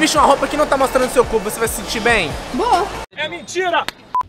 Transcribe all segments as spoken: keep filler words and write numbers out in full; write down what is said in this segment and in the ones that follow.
vestir uma roupa que não tá mostrando seu corpo, você vai se sentir bem? Boa. É mentira!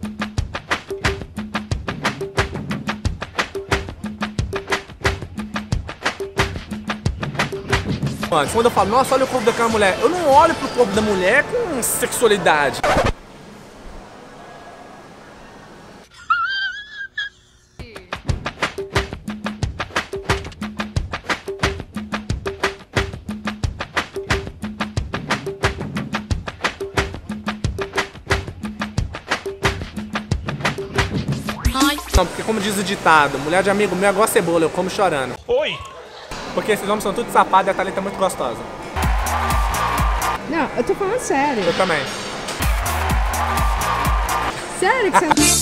Quando eu falo, nossa, olha o corpo daquela mulher, eu não olho pro corpo da mulher com sexualidade. Não, porque como diz o ditado, mulher de amigo meu é igual cebola, eu como chorando. Oi! Porque esses homens são tudo safados e a Thalita é muito gostosa. Não, eu tô falando sério. Eu também. Sério que você...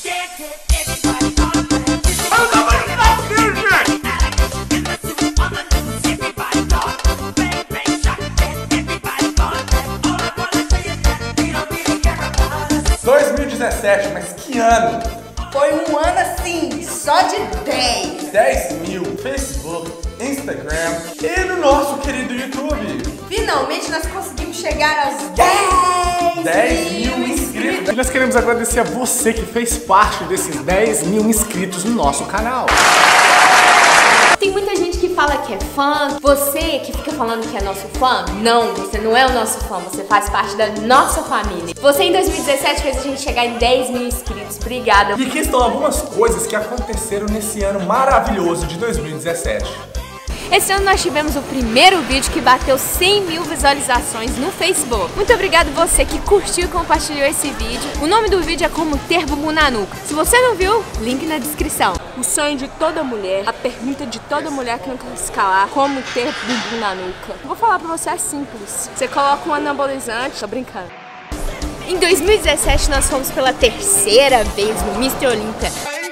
dois mil e dezessete, mas que ano? Foi um ano assim, só de dez. dez mil, Facebook, Instagram e no nosso querido YouTube. Finalmente nós conseguimos chegar aos dez, dez mil inscritos. E nós queremos agradecer a você que fez parte desses dez mil inscritos no nosso canal. Tem muita gente que fala que é fã. Você que fica falando que é nosso fã, não, você não é o nosso fã, você faz parte da nossa família. Você em dois mil e dezessete fez a gente chegar em dez mil inscritos, obrigada. E aqui estão algumas coisas que aconteceram nesse ano maravilhoso de dois mil e dezessete. Esse ano nós tivemos o primeiro vídeo que bateu cem mil visualizações no Facebook. Muito obrigado você que curtiu e compartilhou esse vídeo. O nome do vídeo é Como Ter Bumbum na Nuca. Se você não viu, link na descrição. O sonho de toda mulher, a pergunta de toda mulher que não quer se calar, como ter bumbum na nuca. Vou falar pra você, é simples. Você coloca um anabolizante, tô brincando. Em dois mil e dezessete nós fomos pela terceira vez no mister Olímpia.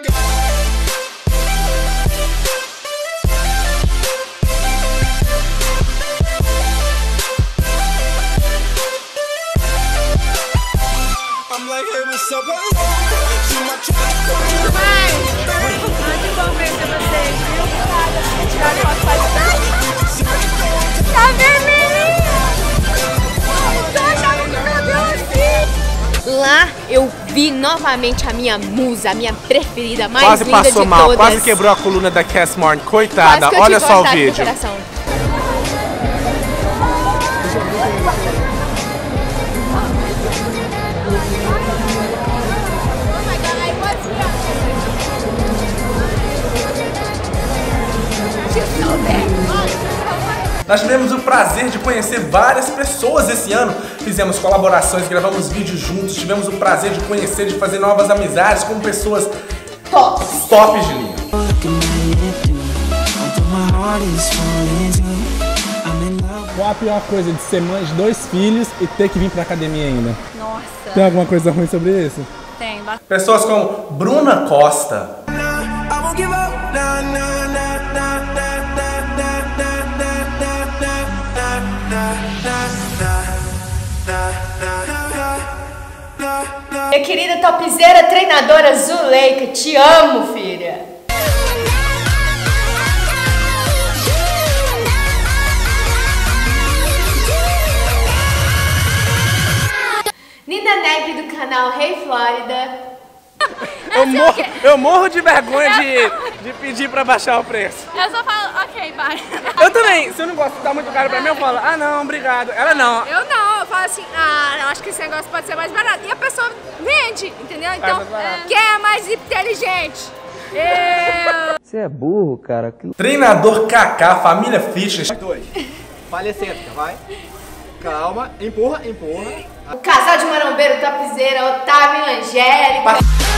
Lá eu vi novamente a minha musa, a minha preferida, mais quase linda passou de mal, todas. quase quebrou a coluna da Cass Morn, coitada, Quase que eu olha tive só o vontade vídeo. do coração. Nós tivemos o prazer de conhecer várias pessoas esse ano. Fizemos colaborações, gravamos vídeos juntos, tivemos o prazer de conhecer, de fazer novas amizades com pessoas top, top de linha. Qual a pior coisa de ser mãe de dois filhos e ter que vir pra academia ainda? Nossa. Tem alguma coisa ruim sobre isso? Tem, bastante. Pessoas como Bruna Costa. Minha querida topzeira treinadora Zuleika, te amo, filha. Nina Neg do canal Hey Flórida. Eu morro, eu morro de vergonha de, de pedir pra baixar o preço. Eu só falo, ok, vai. Eu também, se eu não gosto de dar muito caro pra mim, eu falo, ah não, obrigado. Ela não. Eu não, eu falo assim, ah, eu acho que esse negócio pode ser mais barato. E a pessoa vende, entendeu? Então, mais quem é mais inteligente? Eu. Você é burro, cara. Que... Treinador Kaká, família Fitness. Dois. Falha cêntrica, vai. Calma, empurra, empurra. O casal de marombeiro topzeira, Otávio e Angélica.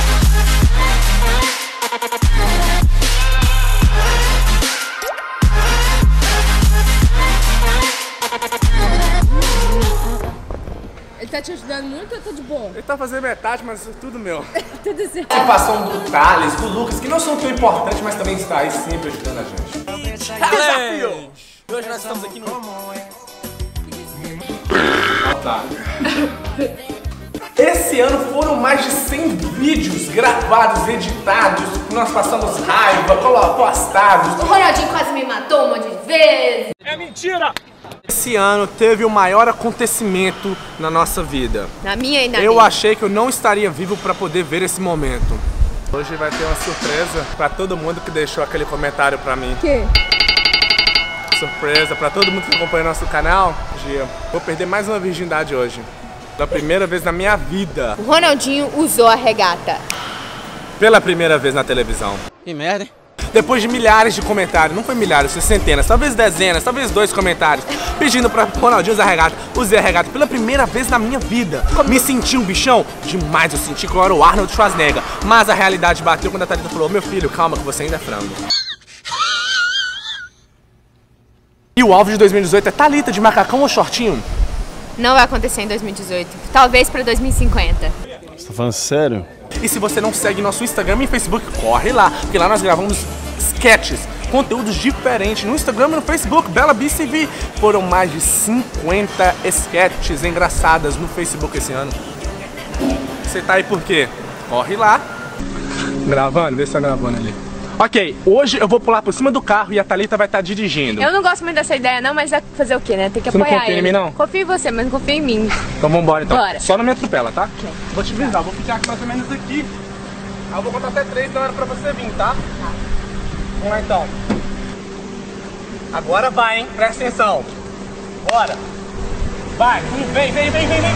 Ele tá te ajudando muito ou tá de boa? Ele tá fazendo metade, mas isso é tudo meu. Tudo certo. Participação do Thales, do Lucas, que não são tão importantes, mas também está aí sempre ajudando a gente. Desafio! E hoje nós estamos aqui no... Otário. Esse ano foram mais de cem vídeos gravados, editados, nós passamos raiva, postados. O Ronaldinho quase me matou um monte de vezes. É mentira! Esse esse ano teve o maior acontecimento na nossa vida. Na minha e na Eu minha. achei que eu não estaria vivo pra poder ver esse momento. Hoje vai ter uma surpresa pra todo mundo que deixou aquele comentário pra mim. Que? Surpresa pra todo mundo que acompanha nosso canal. Gia, vou perder mais uma virgindade hoje. Pela primeira vez na minha vida. O Ronaldinho usou a regata. Pela primeira vez na televisão. Que merda, hein? Depois de milhares de comentários, não foi milhares, foi centenas, talvez dezenas, talvez dois comentários, pedindo pra Ronaldinho usar a regata. Usei a regata pela primeira vez na minha vida. Me senti um bichão? Demais, eu senti que eu era o Arnold Schwarzenegger. Mas a realidade bateu quando a Thalita falou: meu filho, calma que você ainda é frango. E o alvo de dois mil e dezoito é Thalita de macacão ou shortinho? Não vai acontecer em dois mil e dezoito. Talvez pra dois mil e cinquenta. Você tá falando sério? E se você não segue nosso Instagram e Facebook, corre lá, porque lá nós gravamos sketches, conteúdos diferentes no Instagram e no Facebook, Bela B C V. Foram mais de cinquenta sketches engraçadas no Facebook esse ano. Você tá aí por quê? Corre lá. Gravando, vê se tá gravando ali. Ok, hoje eu vou pular por cima do carro e a Thalita vai estar dirigindo. Eu não gosto muito dessa ideia não, mas é fazer o quê, né? Tem que Você não apoiar confia em ele. mim, não? Confio em você, mas não confio em mim. Então vambora então. Bora. Só não me atropela, tá? Okay. Vou te avisar, vou ficar aqui mais ou menos aqui. Aí eu vou contar até três na hora pra você vir, tá? Tá. Vamos lá então. Agora vai, hein? Presta atenção. Bora. Vai, vem, vem, vem, vem, vem.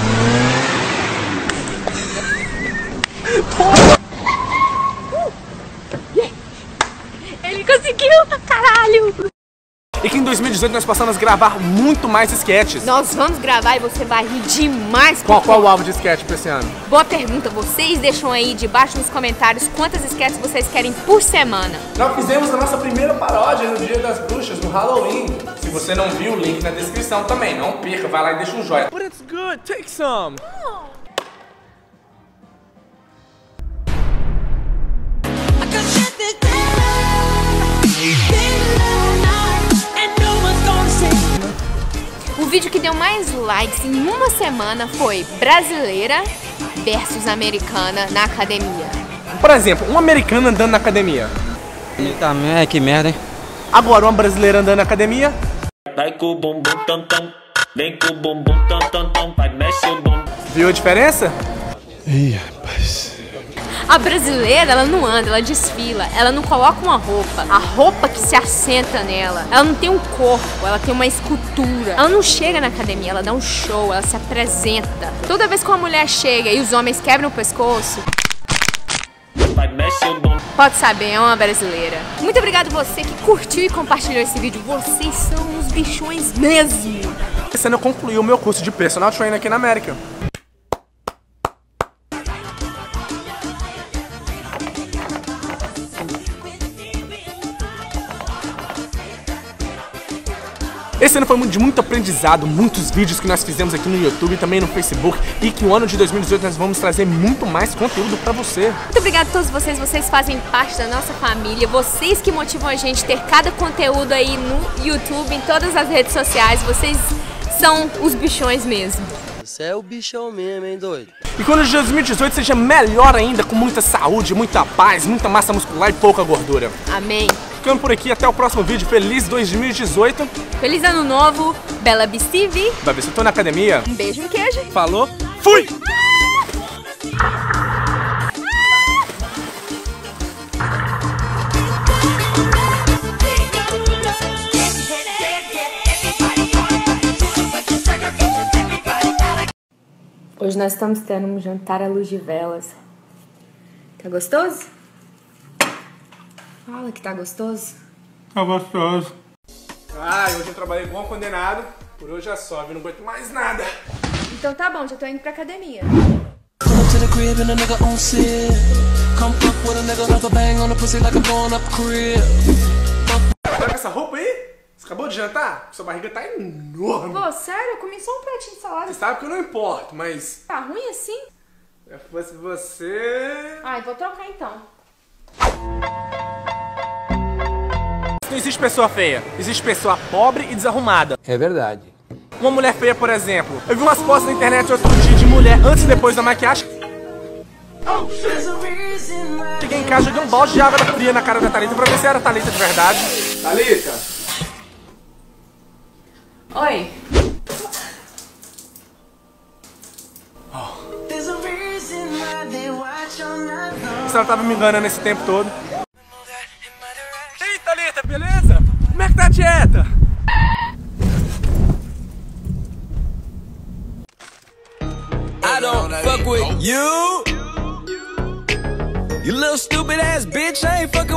Ele conseguiu, caralho! E que em dois mil e dezoito nós passamos a gravar muito mais sketches. Nós vamos gravar e você vai rir demais. Qual, qual o alvo de sketch pra esse ano? Boa pergunta, vocês deixam aí debaixo nos comentários quantas sketches vocês querem por semana. Nós fizemos a nossa primeira paródia no Dia das Bruxas, no Halloween. Se você não viu, o link na descrição também. Não perca, vai lá e deixa um joinha. But it's good, take some. O vídeo que deu mais likes em uma semana foi brasileira versus americana na academia. Por exemplo, uma americana andando na academia. Tá, é, que merda, hein? Agora, uma brasileira andando na academia. Vai com o bumbum tam tam, vem com o bumbum tam tam tam, vai mexe o bumbum. Viu a diferença? Ih, rapaz. A brasileira, ela não anda, ela desfila, ela não coloca uma roupa, a roupa que se assenta nela, ela não tem um corpo, ela tem uma escultura. Ela não chega na academia, ela dá um show, ela se apresenta. Toda vez que uma mulher chega e os homens quebram o pescoço, Vai mexe o bumbum. pode saber, é uma brasileira. Muito obrigado você que curtiu e compartilhou esse vídeo, vocês são uns bichões mesmo. Esse ano eu concluí o meu curso de personal trainer aqui na América. Esse ano foi de muito aprendizado, muitos vídeos que nós fizemos aqui no YouTube e também no Facebook, e que o ano de dois mil e dezoito nós vamos trazer muito mais conteúdo pra você. Muito obrigada a todos vocês, vocês fazem parte da nossa família, vocês que motivam a gente a ter cada conteúdo aí no YouTube, em todas as redes sociais, vocês são os bichões mesmo. Você é o bichão mesmo, hein, doido? E quando o de dois mil e dezoito seja melhor ainda, com muita saúde, muita paz, muita massa muscular e pouca gordura. Amém. Ficando por aqui, até o próximo vídeo. Feliz dois mil e dezoito. Feliz ano novo, Bela B C V. Vai ver se eu tô na academia. Um beijo, um queijo. Falou, fui! Hoje nós estamos tendo um jantar à luz de velas. Tá gostoso? Fala que tá gostoso. Tá gostoso. Ai, hoje eu trabalhei igual um condenado. Por hoje é só, eu não aguento mais nada. Então tá bom, já tô indo pra academia. Pega essa roupa aí? Você acabou de jantar? Sua barriga tá enorme. Pô, sério? Eu comi só um pratinho de salada. Você sabe que eu não importo, mas... Tá ruim assim? Se fosse você... Ai, vou trocar então. Não existe pessoa feia. Existe pessoa pobre e desarrumada. É verdade. Uma mulher feia, por exemplo. Eu vi umas fotos na internet outro dia de mulher antes e depois da maquiagem. Cheguei em casa, joguei um balde de água fria na cara da Thalita pra ver se era a Thalita de verdade. Thalita! Oi. se ela tava me enganando esse tempo todo. Ei, Thalita, beleza? Como é que tá a dieta? I don't fuck with you. You little stupid ass bitch, I ain't fucking